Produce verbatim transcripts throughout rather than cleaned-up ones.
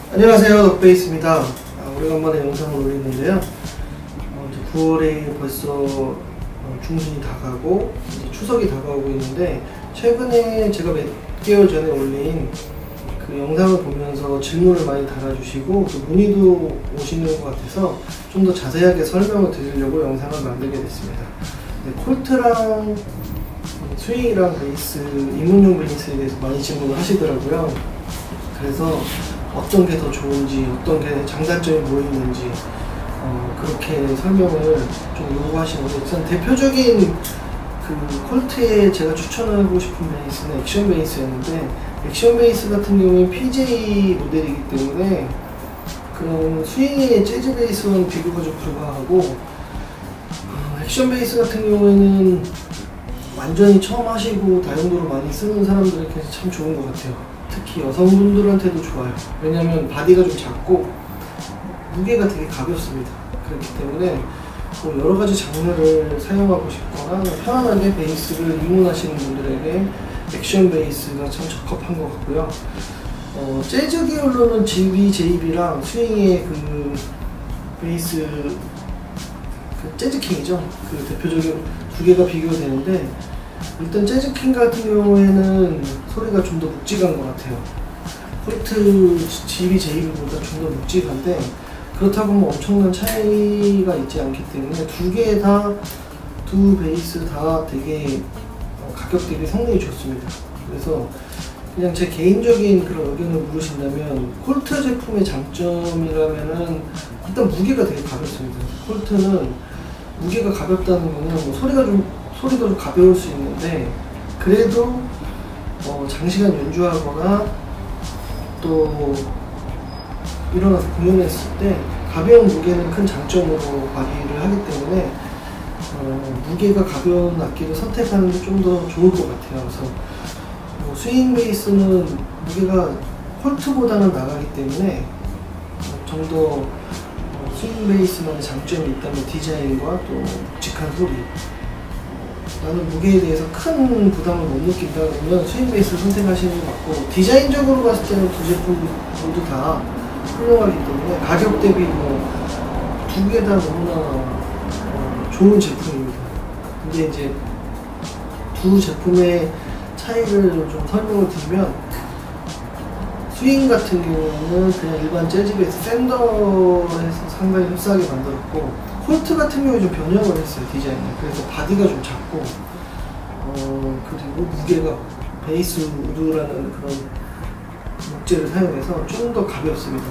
안녕하세요, 덕베이스입니다. 아, 오래간만에 영상을 올리는데요. 어, 이제 구월에 벌써 어, 중순이 다가고 이제 추석이 다가오고 있는데, 최근에 제가 몇 개월 전에 올린 그 영상을 보면서 질문을 많이 달아주시고 또 문의도 오시는 것 같아서 좀 더 자세하게 설명을 드리려고 영상을 만들게 됐습니다. 네, 콜트랑 스윙이랑 베이스, 입문용 베이스에 대해서 많이 질문을 하시더라고요. 그래서 어떤 게 더 좋은지, 어떤 게 장단점이 뭐 있는지 어, 그렇게 설명을 좀 요구하시는데, 우선 대표적인 그 콜트에 제가 추천하고 싶은 베이스는 액션 베이스였는데, 액션 베이스 같은 경우는 피제이 모델이기 때문에 그런 스윙의 재즈 베이스와는 비교가 좀 불가하고, 어, 액션 베이스 같은 경우에는 완전히 처음 하시고 다용도로 많이 쓰는 사람들에게 참 좋은 것 같아요. 특히 여성분들한테도 좋아요. 왜냐면 바디가 좀 작고 무게가 되게 가볍습니다. 그렇기 때문에 뭐 여러가지 장르를 사용하고 싶거나 편안하게 베이스를 입문하시는 분들에게 액션 베이스가 참 적합한 것 같고요. 어, 재즈 계열로는 지비, 제이비랑 스윙의 그 베이스, 그 재즈킹이죠. 그 대표적인 두 개가 비교되는데, 일단 재즈킹 같은 경우에는 소리가 좀 더 묵직한 것 같아요. 콜트, 지비, 제이비보다 좀 더 묵직한데, 그렇다고 뭐 엄청난 차이가 있지 않기 때문에 두 개 다, 두 베이스 다 되게 가격 대비 성능이 좋습니다. 그래서 그냥 제 개인적인 그런 의견을 물으신다면, 콜트 제품의 장점이라면은 일단 무게가 되게 가볍습니다. 콜트는 무게가 가볍다는 거는 뭐 소리가 좀 소리도 좀 가벼울 수 있는데, 그래도 어 장시간 연주하거나 또 일어나서 공연했을 때 가벼운 무게는 큰 장점으로 발휘를 하기 때문에 어 무게가 가벼운 악기를 선택하는 게 좀 더 좋을 것 같아요. 그래서 뭐 스윙 베이스는 무게가 콜트보다는 나가기 때문에 좀 더 스윙 베이스만의 장점이 있다면 디자인과 또 묵직한 소리, 나는 무게에 대해서 큰 부담을 못 느낀다 그러면 스윙 베이스를 선택하시는 것 같고, 디자인적으로 봤을 때는 두 제품 모두 다 훌륭하기 때문에 가격 대비 뭐 두 개 다 너무나 어, 좋은 제품입니다. 근데 이제 두 제품의 차이를 좀 설명을 드리면, 스윙 같은 경우는 그냥 일반 재즈 베이스 샌더에서 상당히 흡사하게 만들었고, 콜트 같은 경우에 좀 변형을 했어요, 디자인을. 그래서 바디가 좀 작고, 어, 그리고 무게가 베이스 우드라는 그런 목재를 사용해서 좀 더 가볍습니다.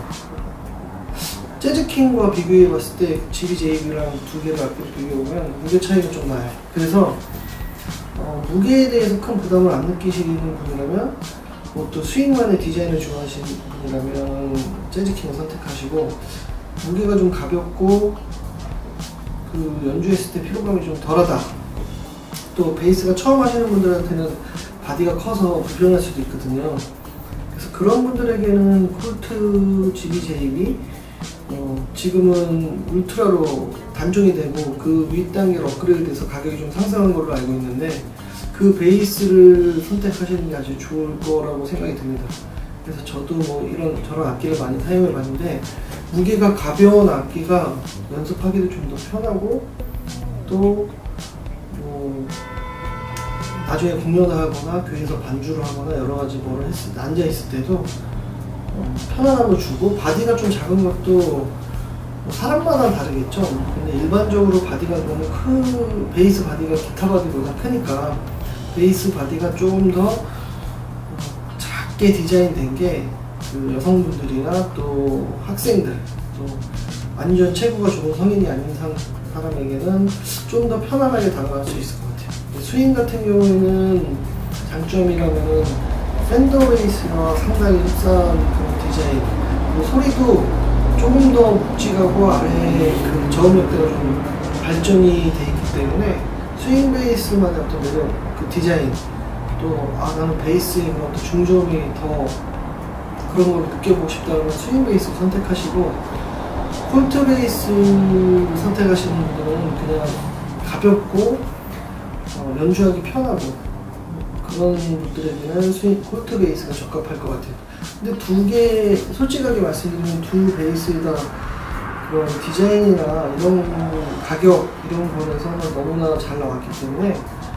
재즈킹과 비교해 봤을 때 지비, 제이비랑 두 개를 악기로 비교해보면 무게 차이가 좀 나요. 그래서 어, 무게에 대해서 큰 부담을 안 느끼시는 분이라면, 뭐 또 스윙만의 디자인을 좋아하시는 분이라면 재즈킹을 선택하시고, 무게가 좀 가볍고 그 연주했을 때 피로감이 좀 덜하다, 또 베이스가 처음 하시는 분들한테는 바디가 커서 불편할 수도 있거든요. 그래서 그런 분들에게는 콜트, 지비, 제이비 어, 지금은 울트라로 단종이 되고 그 윗단계로 업그레이드 돼서 가격이 좀 상승한 걸로 알고 있는데, 그 베이스를 선택하시는 게 아주 좋을 거라고 생각이 듭니다. 그래서 저도 뭐 이런 저런 악기를 많이 사용해 봤는데, 무게가 가벼운 악기가 연습하기도 좀 더 편하고, 또 뭐 나중에 공연을 하거나 교회에서 반주를 하거나 여러 가지 뭐를 했을 때, 앉아 있을 때도 어, 편안함을 주고, 바디가 좀 작은 것도 뭐 사람마다 다르겠죠. 근데 일반적으로 바디가 너무 큰, 베이스 바디가 기타 바디보다 크니까 베이스 바디가 조금 더 어, 작게 디자인된 게 그 여성분들이나 또 학생들, 또 완전 체구가 좋은 성인이 아닌 상, 사람에게는 좀 더 편안하게 다가갈 수 있을 것 같아요. 스윙 같은 경우에는 장점이라면은 팬더 베이스가 상당히 흡사한 그런 디자인, 그리고 소리도 조금 더 묵직하고 아래에 그 저음역대가 좀 발전이 돼 있기 때문에 스윙 베이스만의 어떤 매력, 그 디자인, 또 아 나는 베이스의 그런 중저음이 더 그런 걸 느껴보고 싶다면 스윙 베이스 선택하시고, 콜트 베이스 선택하시는 분들은 그냥 가볍고 어, 연주하기 편하고 그런 분들에게는 스윙 콜트 베이스가 적합할 것 같아요. 근데 두 개, 솔직하게 말씀드리면 두 베이스에다 그런 디자인이나 이런 가격 이런 거에서는 너무나 잘 나왔기 때문에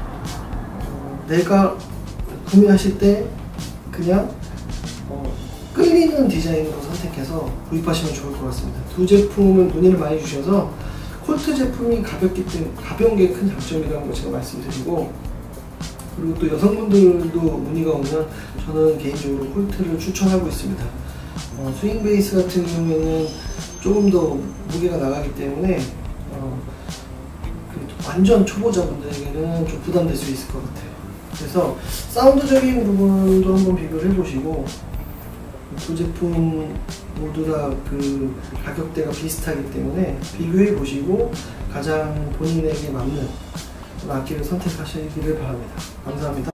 어, 내가 구매하실 때 그냥 어, 끌리는 디자인으로 선택해서 구입하시면 좋을 것 같습니다. 두 제품은 문의를 많이 주셔서 콜트 제품이 가볍기 때문에 가벼운 게 큰 장점이라는 거 제가 말씀드리고, 그리고 또 여성분들도 문의가 오면 저는 개인적으로 콜트를 추천하고 있습니다. 어, 스윙 베이스 같은 경우에는 조금 더 무게가 나가기 때문에 어, 완전 초보자분들에게는 좀 부담될 수 있을 것 같아요. 그래서 사운드적인 부분도 한번 비교를 해보시고, 두 제품 모두 다 그 가격대가 비슷하기 때문에 비교해 보시고 가장 본인에게 맞는 악기를 선택하시기를 바랍니다. 감사합니다.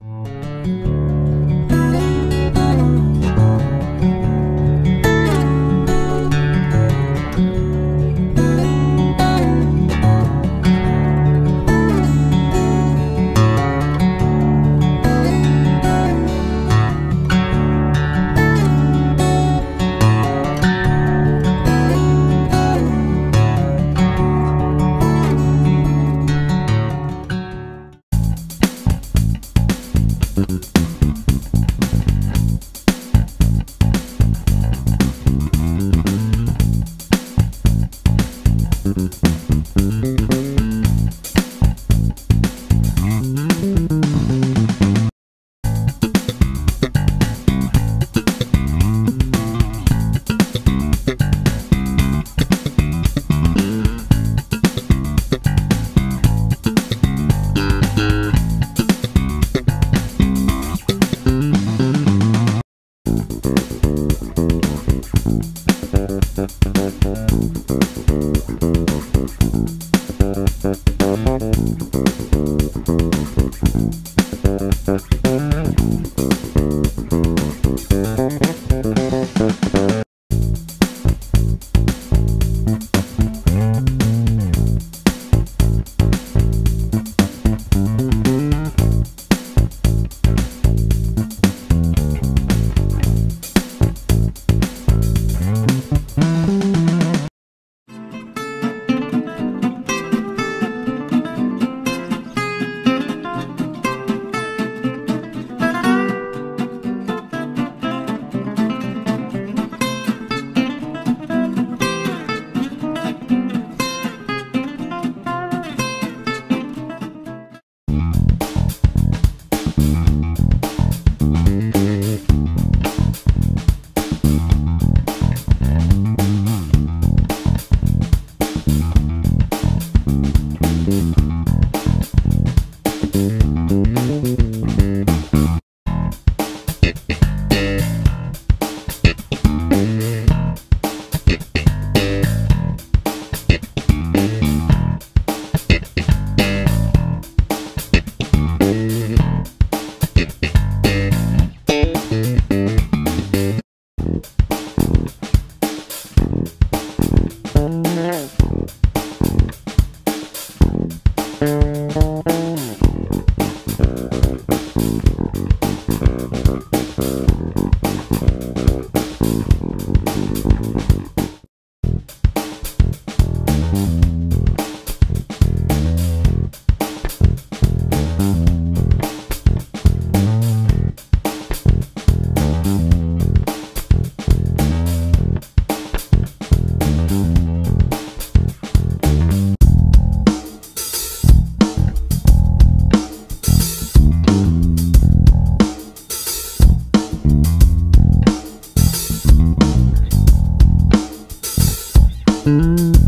Mm-hmm.